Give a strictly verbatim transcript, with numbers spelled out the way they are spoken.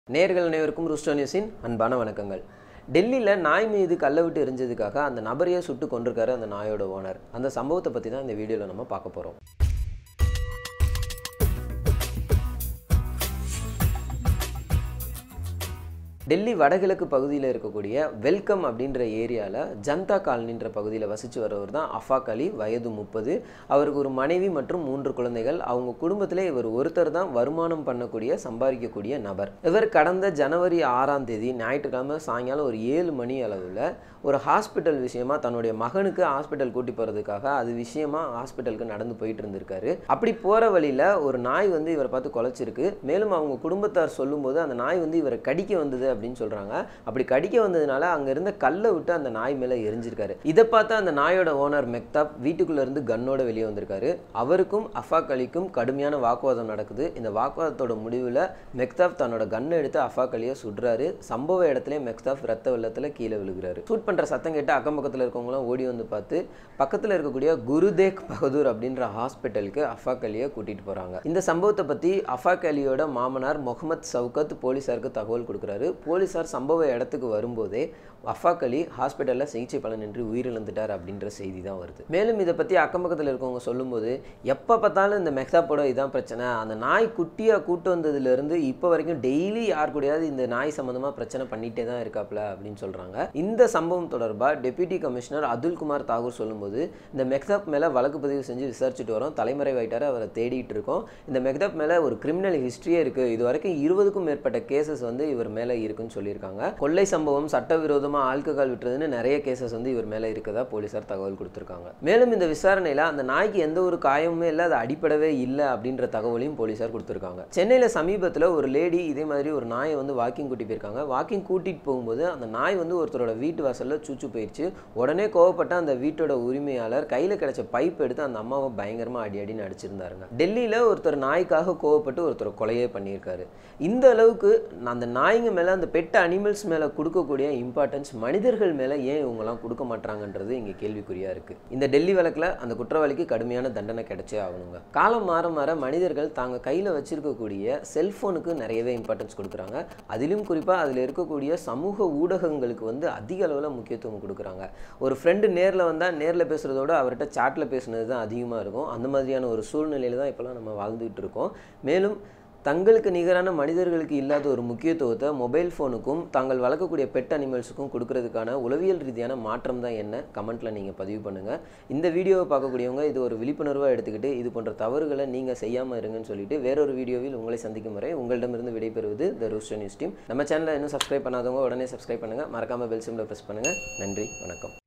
நேயர்கள் அனைவருக்கும் ரூஸ்டர் நியூஸின் அன்பான வணக்கங்கள். டெல்லியில் நாய் மீது கல்லை விட்டு எரிஞ்சதுக்காக அந்த நபரையே சுட்டு கொண்டிருக்காரு அந்த நாயோட ஓனர். அந்த சம்பவத்தை பற்றி தான் இந்த வீடியோவில் நம்ம பார்க்க போகிறோம். டெல்லி வடகிழக்கு பகுதியில் இருக்கக்கூடிய வெல்கம் அப்படின்ற ஏரியாவில் ஜனதா காலனின்ற பகுதியில் வசித்து வரவர் தான் ஆஃபாக் அலி. வயது முப்பது. அவருக்கு ஒரு மனைவி மற்றும் மூன்று குழந்தைகள். அவங்க குடும்பத்திலே இவர் ஒருத்தர் தான் வருமானம் பண்ணக்கூடிய சம்பாதிக்கக்கூடிய நபர். இவர் கடந்த ஜனவரி ஆறாம் தேதி ஞாயிற்றுக்கிழமை சாயங்காலம் ஒரு ஏழு மணி அளவில் ஒரு ஹாஸ்பிட்டல் விஷயமா தன்னுடைய மகனுக்கு ஹாஸ்பிட்டல் கூட்டி போகிறதுக்காக அது விஷயமா ஹாஸ்பிட்டலுக்கு நடந்து போயிட்டு இருந்திருக்காரு. அப்படி போகிற வழியில் ஒரு நாய் வந்து இவரை பார்த்து குலைச்சிருக்கு. மேலும் அவங்க குடும்பத்தார் சொல்லும்போது அந்த நாய் வந்து இவரை கடிக்க வந்தது அப்படின்னு சொல்றாங்க. அப்படி கடிக்க வந்ததுனால அங்க இருந்த கல்லை விட்டு அந்த நாய் மேல எரிஞ்சிருக்காரு. இதை பார்த்து அந்த நாயோட ஓனர் மெக்தாப் வீட்டுக்குள்ள இருந்து கன்னோட வெளியே வந்திருக்காரு. அவருக்கும் ஆஃபாக் அலிக்கும் கடுமையான வாக்குவாதம் நடக்குது. இந்த வாக்குவாதத்தோட முடிவில் மெக்தாப் தன்னோட கன்னை எடுத்து ஆஃபாக் அலியை சுடுறாரு. சம்பவ இடத்துல மெக்தாப் ரத்த வெள்ளத்தில் கீழே விழுகிறாரு. ஷூட் பண்ற சத்தம் கேட்டு அக்கம் பக்கத்தில் இருக்கவங்களாம் ஓடி வந்து பார்த்து பக்கத்தில் இருக்கக்கூடிய குருதேக் பகதூர் அப்படின்ற ஹாஸ்பிட்டலுக்கு ஆஃபாக் அலியை கூட்டிட்டு போறாங்க. இந்த சம்பவத்தை பத்தி ஆஃபாக் அலியோட மாமனார் முகமது சவுகத் போலீசாருக்கு தகவல் கொடுக்குறாரு. போலீசார் சம்பவ இடத்துக்கு வரும்போதே ஆஃபாக் அலி ஹாஸ்பிட்டலில் சிகிச்சை பலனின்றி உயிரிழந்துட்டார் அப்படின்ற செய்தி தான் வருது. மேலும் இதை பற்றி அக்கம் பக்கத்தில் இருக்கவங்க சொல்லும்போது எப்போ பார்த்தாலும் இந்த மெஹ்தாப்போட இதான் பிரச்சனை. அந்த நாய் குட்டியாக கூட்டு வந்ததுலேருந்து இப்போ வரைக்கும் டெய்லி யார் கூடயாவது இந்த நாய் சம்மந்தமாக பிரச்சனை பண்ணிகிட்டே தான் இருக்காப்ல அப்படின்னு சொல்கிறாங்க. இந்த சம்பவம் தொடர்பாக டெப்யூட்டி கமிஷனர் அதுல் குமார் தாக்கூர் சொல்லும்போது இந்த மெஹ்தாப் மேலே வழக்கு பதிவு செஞ்சு விசாரிச்சுட்டு வரோம். தலைமறைவாயிட்டார். அவரை தேடிட்டு இருக்கோம். இந்த மெஹ்தாப் மேலே ஒரு கிரிமினல் ஹிஸ்ட்ரியே இருக்குது. இது வரைக்கும் இருபதுக்கும் மேற்பட்ட கேசஸ் வந்து இவர் மேலே இருக்குன்னு சொல்லியிருக்காங்க. கொள்ளை சம்பவம், சட்டவிரோதமாக ஆல்கஹால் விட்டுறதுன்னு நிறைய கேசஸ் வந்து இவர் மேலே இருக்கதா போலீசார் தகவல் கொடுத்துருக்காங்க. மேலும் இந்த விசாரணையில் அந்த நாய்க்கு எந்த ஒரு காயமுமே இல்லை, அது அடிப்படவே இல்லை அப்படின்ற தகவலையும் போலீசார் கொடுத்துருக்காங்க. சென்னையில் சமீபத்தில் ஒரு லேடி இதே மாதிரி ஒரு நாயை வந்து வாக்கிங் கூட்டி போயிருக்காங்க. வாக்கிங் கூட்டிட்டு போகும்போது அந்த நாய் வந்து ஒருத்தரோட வீட்டு வாசலில் சூச்சு போயிடுச்சு. உடனே கோவப்பட்ட அந்த வீட்டோட உரிமையாளர் கையில் கிடைச்ச பைப் எடுத்து அந்த அம்மாவை பயங்கரமாக அடி அடின்னு அடிச்சிருந்தாருங்க. டெல்லியில் ஒருத்தர் நாய்க்காக கோவப்பட்டு ஒருத்தர் கொலையே பண்ணியிருக்காரு. இந்த அளவுக்கு அந்த நாய்ங்க மேலே அந்த பெட் அனிமல்ஸ் மேலே கொடுக்கக்கூடிய இம்பார்ட்டன்ஸ் மனிதர்கள் மேலே ஏன் இவங்கெல்லாம் கொடுக்க மாட்டாங்கன்றது இங்கே கேள்விக்குறியாக இருக்குது. இந்த டெல்லி வழக்கில் அந்த குற்றவாளிக்கு கடுமையான தண்டனை கிடைச்சே ஆகணுங்க. காலம் மாற மாற மனிதர்கள் தாங்க கையில் வச்சிருக்கக்கூடிய செல்ஃபோனுக்கு நிறையவே இம்பார்ட்டன்ஸ் கொடுக்குறாங்க. அதிலும் குறிப்பாக அதில் இருக்கக்கூடிய சமூக ஊடகங்களுக்கு வந்து அதிக அளவில் முக்கியத்துவம் கொடுக்குறாங்க. ஒரு ஃப்ரெண்டு நேரில் வந்தால் நேரில் பேசுகிறதோட அவர்கிட்ட சாட்டில் பேசுனது தான் அதிகமாக இருக்கும். அந்த மாதிரியான ஒரு சூழ்நிலையில் தான் இப்போலாம் நம்ம வாழ்ந்துகிட்டு இருக்கோம். மேலும் தங்களுக்கு நிகரான மனிதர்களுக்கு இல்லாத ஒரு முக்கியத்துவத்தை மொபைல் ஃபோனுக்கும் தாங்கள் வளர்க்கக்கூடிய பெட் அனிமல்ஸுக்கும் கொடுக்கறதுக்கான உளவியல் ரீதியான மாற்றம் தான் என்ன? கமெண்ட்டில் நீங்கள் பதிவு பண்ணுங்கள். இந்த வீடியோவை பார்க்கக்கூடியவங்க இது ஒரு விழிப்புணர்வாக எடுத்துக்கிட்டு இது போன்ற தவறுகளை நீங்கள் செய்யாமல் இருங்கன்னு சொல்லிட்டு வேறொரு வீடியோவில் உங்களை சந்திக்கும் வரை உங்களிடமிருந்து விடைபெறுவது த ரூஸ்டர் நியூஸ் டீம். நம்ம சேனலை இன்னும் சப்ஸ்கிரைப் பண்ணாதவங்க உடனே சப்ஸ்கிரைப் பண்ணுங்கள். மறக்காமல் பெல் சிம்பிளை ப்ரெஸ் பண்ணுங்கள். நன்றி, வணக்கம்.